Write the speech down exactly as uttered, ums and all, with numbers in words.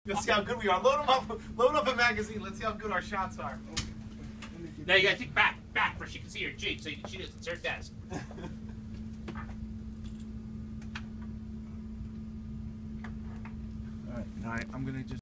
Let's see how good we are. Load them up. Load up a magazine. Let's see how good our shots are. Now you gotta take back, back, where she can see her cheek, so she doesn't. It's her desk. All right. All right. I'm gonna just.